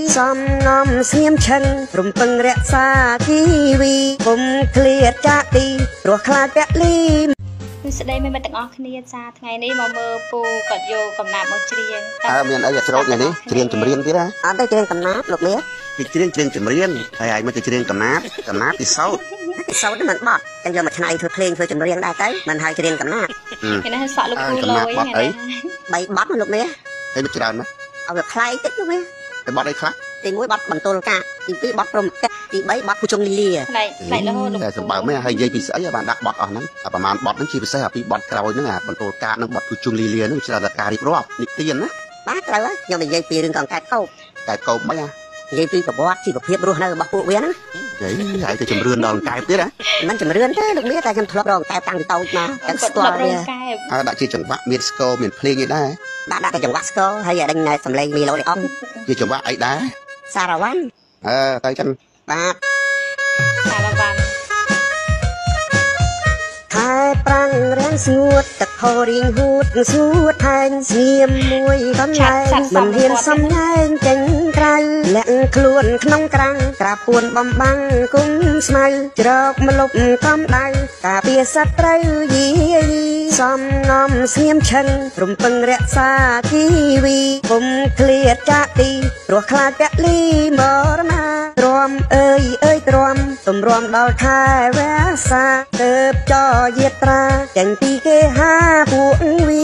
សំងំស្ងៀមឈឹងរំពឹងរក្សាជីវីគុំឃ្លាតចាក់ទីព្រោះខ្លាចពលីស្ដីមិនទាំងអស់គ្នាចាថ្ងៃនេះមកមើលពូគាត់យកកំណាប់មកច្រៀងមានអីច្រូតថ្ងៃនេះច្រៀងចម្រៀងទៀតហ៎អត់ទេច្រៀងកំណាប់លោកមាសគេច្រៀងចម្រៀងហើយឲ្យមកទៅច្រៀងកំណាប់ពិសោធន៍នេះមិនបត់ចឹងយកមកឆ្នៃធ្វើភ្លេងធ្វើចម្រៀងដែរទៅមិនហើយច្រៀងកំណាប់គេនេះសក់លោកគ្រូលយហ្នឹង3បត់លោកមាសហើយមិនច្រើនណាឲ្យវាខ្លែងតិចលោកមាសហើយបត់អីខ្លះទី1បត់បន្ទល់កាទី2បត់ព្រំកិតទី3បត់ពូជុងលីលាខ្លែងរហូតតែសម្បើមហើយនិយាយពីស្អីបានដាក់បត់អស់ហ្នឹងប្រហែលបត់ហ្នឹងជាពិសេសពីបត់ក្រោយហ្នឹងបន្ទល់កានិងបត់ពូជុងលីលាហ្នឹងច្រើនតែការរៀបរាប់និទានណាបាទត្រូវហើយខ្ញុំនិយាយពីរឿងកង្កែបកោបមិនហ៎និយាយពីប្រវត្តិជីវភាពរស់នៅរបស់ពួកវាហ្នឹងហើយទៅចម្រឿនដល់កែបទៀតហ៎មិនចម្រឿនទេលោកមាសតែខ្ញុំធ្លាប់រកកែបតាំងពីតូចមកតែស្គាល់វាដាក់ជាចង្វាក់មានស្គរមានភ្លេងអីដែរដាក់តែចង្វាក់ស្គរហើយឲ្យដេញសំឡេងមីឡូឌីអងជាចង្វាក់អីដែរសារវ៉ាន់ទៅចឹងបាទសារវ៉ាន់ខែប្រាំងរាំងស្ងួតទឹកហូររៀងហួតស្ងួតថែងស្ងៀមមួយកន្លែងមិនហ៊ានសំញែងចេញក្រៅលាក់ខ្លួនក្នុងក្រាំងក្រាពួនបំបាំងគុំស្មៅច្រកមលុបកំដៅការពារសត្រូវយាយសំងំស្ងៀមឈឹងរំពឹងរក្សាជីវីគុំឃ្លាតចាក់ទីព្រោះខ្លាចពលីមរណាទ្រាំអើយទ្រាំទម្រាំដល់ខែវាសាទៅចយាត្រាចេញពីគេហាពួកវី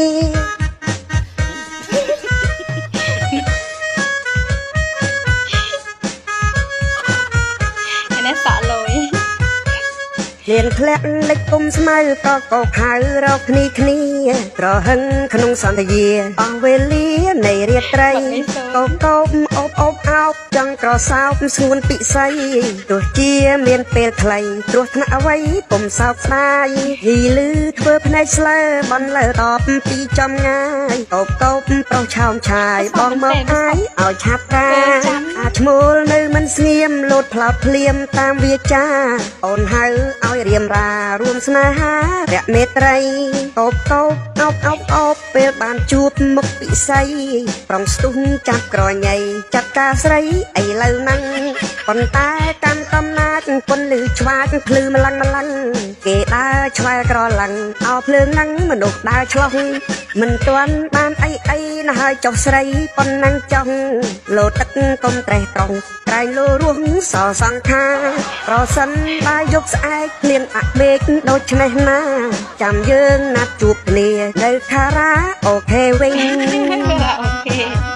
នេះសក់លយលៀនធ្លាក់លេចគុំស្មៅក៏កោខៅរកគ្នាក្រហឹងក្នុងសន្យាអស់វេលានៃរាត្រីកោកោបអូបអោបចង់ក្រសោបស្ងួនពិសីទោះជាមានពេលខ្លីគ្រោះថ្នាក់អ្វីពុំសោកស្ដាយហីលឺធ្វើភ្នែកស្លើបនលើតបពីចំងាយកោបប្រុសឆោមឆាយបងមកអាយឲ្យឆាប់ការឈ្មោលនៅមិនស្ងៀមលោតផ្លោតភ្លៀមតាមវាចាអូនហៅឲ្យរៀមរារួមស្នេហារៈមេត្រីកោបអោបពេលបានជួបមុខពិសីប្រងស្ទុះចាប់ក្រញ៉ៃចាត់ការស្រីឥឡូវហ្នឹងប៉ុន្តែកាន់កំណាចប៉ុនលឺឆ្វាចភ្លឺម្លឹងគេដើរឆ្វែក្រឡឹងអោភ្លើងហ្នឹងមនុស្សដើរឆ្លោះមិនទាន់បានអីណាស់ហើយចុះស្រីប៉ុណ្ណឹងចង់លោទឹកកុំត្រេះត្រង់ក្រែងលោរស់សសង្ខាប្រសិនបាយយកស្អែកគ្លៀនអាក់មេឃដូចឆ្នេះណាចាំយើងណាត់ជួបគ្នានៅខារ៉ាអូខេវិញអូខេ